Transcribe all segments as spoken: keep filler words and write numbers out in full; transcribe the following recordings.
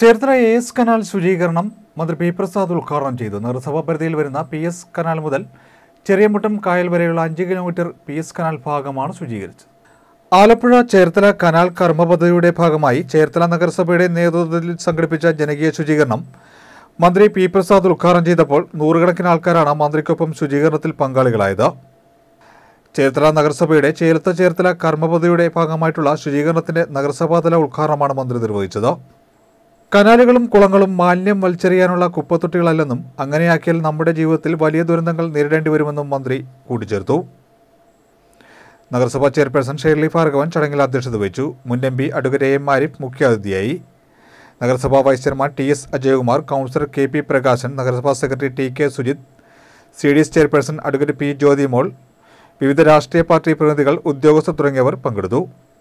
Cherthala A S canal ശുചീകരണം മന്ത്രി P Prasad ഉദ്ഘാടനം ചെയ്തു. നഗരസഭാ പരിധിയിൽ വരുന്ന പി എസ് കനാൽ മുതൽ ചെറിയമുട്ടം കായൽ വരെയുള്ള അഞ്ച് കിലോമീറ്റർ പി എസ് കനാൽ ഭാഗമാണ് ശുചീകരിച്ചത്. ആലപ്പുഴ ചേർത്തല കനാൽ കർമ്മ പദ്ധതിയുടെ ഭാഗമായി ചേർത്തല നഗരസഭയുടെ നേതൃത്വത്തിൽ സംഘടിപ്പിച്ച ജനകീയ ശുചീകരണം മന്ത്രി പി പ്രസാദ് ഉദ്ഘാടനം ചെയ്തപ്പോൾ നൂറുകണക്കിന് ആൾക്കാരാണ് മന്ത്രിക്കൊപ്പം ശുചീകരണത്തിൽ പങ്കാളികളായത്. ചേർത്തല നഗരസഭയുടെ ചേർത്ത ചേർത്തല കർമ്മ പദ്ധതിയുടെ ഭാഗമായിട്ടുള്ള ശുചീകരണത്തിന്റെ നഗരസഭാതല ഉദ്ഘാടനമാണ് മന്ത്രി നിർവഹിച്ചത്. കനാലുകളും കുളങ്ങളും മാലിന്യം വലിച്ചെറിയാനുള്ള കുപ്പത്തൊട്ടികളല്ലെന്നും അങ്ങനെയാക്കിയാൽ നമ്മുടെ ജീവിതത്തിൽ വലിയ ദുരന്തങ്ങൾ നേരിടേണ്ടി വരുമെന്നും മന്ത്രി കൂട്ടിച്ചേർത്തു. നഗരസഭാ ചെയർപേഴ്സൺ ഷേർലി ഭാർഗവൻ ചടങ്ങിൽ അധ്യക്ഷത വഹിച്ചു. മുൻ M P advocate A M Arif മുഖ്യാതിഥിയായി. നഗരസഭാ vice chairman T S Ajayakumar, councillor K P Prakashan, നഗരസഭാ secretary T K Sujith, C D S chairperson advocate P Jyothimol, വിവിധ രാഷ്ട്രീയ പാർട്ടി പ്രതിനിധികൾ, ഉദ്യോഗസ്ഥർ തുടങ്ങിയവർ പങ്കെടുത്തു.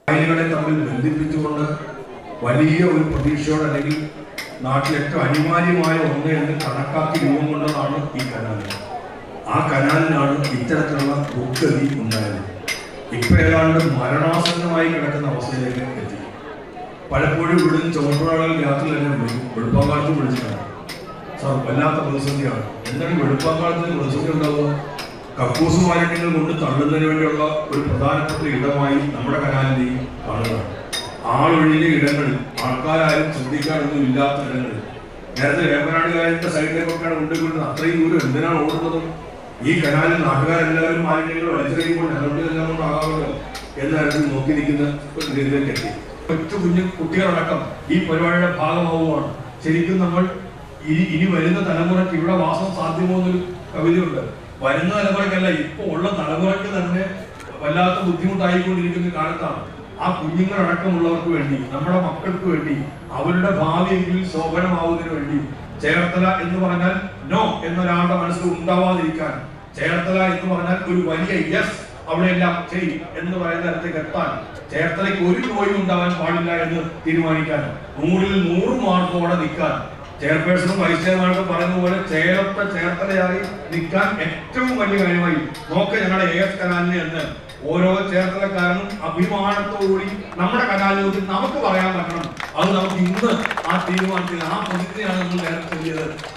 വലിയ ഒരു പ്രതീക്ഷയോടെ അല്ലെങ്കിൽ നാട്ടിൽ ഏറ്റവും അനിവാര്യമായ ഒന്ന് എന്ന് കണക്കാക്കി രൂപം കൊണ്ടതാണ് ഈ കനാൽ. ആ കനാലിനാണ് ഇത്തരത്തിലുള്ള ദുർഗതി ഉണ്ടായത്. ഇപ്പൊ ഏതാണ്ട് മരണാസന്നമായി കിടക്കുന്ന അവസ്ഥയിലേക്ക് എത്തി. പലപ്പോഴും ഇവിടുന്ന് ചുമട്ടുകാളുകൾ രാത്രി തന്നെ വിളിക്കും. വെളുപ്പാങ്കാലത്ത് വിളിച്ചിട്ടാണ് സാർ വല്ലാത്ത പ്രതിസന്ധിയാണ്. എന്താണ് വെളുപ്പാങ്കാലത്തിന് പ്രതിസന്ധി ഉണ്ടാവുക? കക്കൂസ് മാലിന്യങ്ങൾ കൊണ്ട് തള്ളുന്നതിന് വേണ്ടിയുള്ള ഒരു പ്രധാനപ്പെട്ട ഇടമായി നമ്മുടെ കനാലിനെയും കാണുക. ആളൊഴിഞ്ഞ ഇടങ്ങളിൽ ആൾക്കാരും ശ്രദ്ധിക്കാനൊന്നും ഇല്ലാത്ത ഇടങ്ങളിൽ നേരത്തെ വേമ്പനാടുകാരന്റെ സൈഡിലേക്കൊക്കെയാണ് കൊണ്ടുപോയിരുന്നത്. അത്രയും ദൂരം എന്തിനാണ് ഓടുന്നതും? ഈ കനാലിൽ നാട്ടുകാരെല്ലാവരും മാലിന്യങ്ങൾ വലിച്ചെറിയുമ്പോൾ ഞങ്ങളുടെതെല്ലാം കൊണ്ടാകാമല്ലോ എന്ന തരത്തിൽ നോക്കി നിൽക്കുന്ന ഒരു രീതിയിലേക്ക് എത്തി. കൊച്ചു കുഞ്ഞു കുട്ടികളടക്കം ഈ പരിപാടിയുടെ ഭാഗമാവുകയാണ്. ശരിക്കും നമ്മൾ ഇനി ഇനി വരുന്ന തലമുറയ്ക്ക് ഇവിടെ വാസം സാധ്യമോ എന്നൊരു കവിതയുണ്ട്. വരുന്ന തലമുറയ്ക്കല്ല, ഇപ്പോൾ ഉള്ള തലമുറയ്ക്ക് തന്നെ വല്ലാത്ത ബുദ്ധിമുട്ടായിക്കൊണ്ടിരിക്കുന്ന കാലത്താണ് ആ കുഞ്ഞുങ്ങളടക്കമുള്ളവർക്ക് വേണ്ടി, നമ്മുടെ മക്കൾക്ക് വേണ്ടി, അവരുടെ ഭാവിയെങ്കിലും ശോഭനമാവുന്നതിന് വേണ്ടി ചേർത്തല എന്ന് പറഞ്ഞാൽ നോ എന്നൊരാളുടെ മനസ്സിൽ ഉണ്ടാവാതിരിക്കാൻ, ചേർത്തല എന്ന് പറഞ്ഞാൽ ഒരു വലിയ യെസ് അവിടെയെല്ലാം ചെയ്യും എന്ന് പറയുന്ന തരത്തേക്ക് എത്താൻ, ചേർത്തലയ്ക്ക് ഒരു നോയും ഉണ്ടാവാൻ പാടില്ല എന്ന് തീരുമാനിക്കാൻ, നൂറിൽ നൂറ് മാർക്കോടെ നിൽക്കാൻ, ചെയർപേഴ്സണും വൈസ് ചെയർമാനൊക്കെ പറയുന്ന പോലെ ചേർത്ത ചേർത്തലയായി നിൽക്കാൻ ഏറ്റവും വലിയ കാര്യമായി നോക്ക് ഞങ്ങളുടെ എ എസ് കനാലിനെ എന്ന് ഓരോ ചേർത്തലക്കാരനും അഭിമാനത്തോടുകൂടി നമ്മുടെ കനാലിനെ കുറിച്ച് നമുക്ക് പറയാൻ പറ്റണം. അത് നമുക്ക് ഇന്ന് ആ തീരുമാനത്തിൽ ആ പ്രതിജ്ഞയാണ് നമ്മൾ നേരത്തെ ചൊല്ലിയത്.